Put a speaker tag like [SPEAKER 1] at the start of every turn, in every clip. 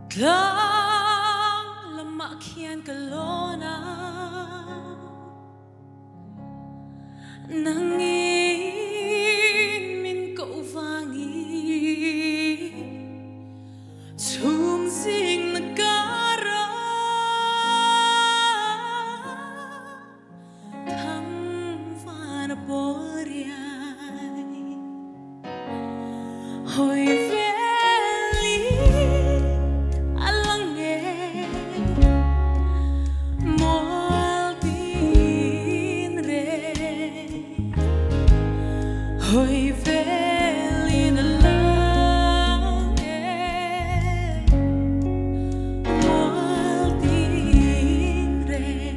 [SPEAKER 1] Klang lamakian kalona nangin min ko uvangi chung sing nagara thang phan boriai hoi Hoi vel in a lange Moldin ren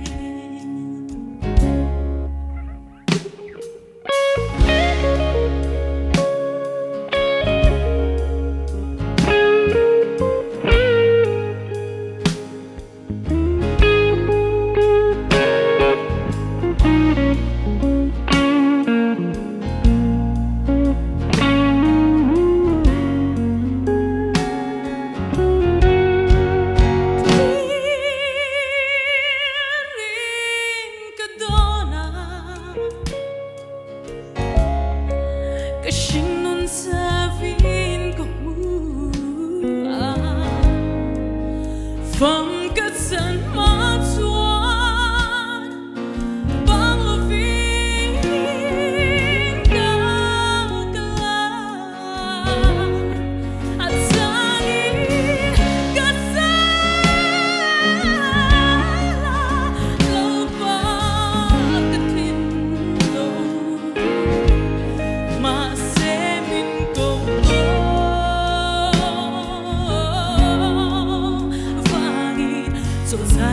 [SPEAKER 1] Kasing nun sabihin ko Phong cách sân mắt xuân Bang lo viên cao cả At sangin kasala Lâu ba katin lâu Mà sẽ mình cùng vang in rộn ràng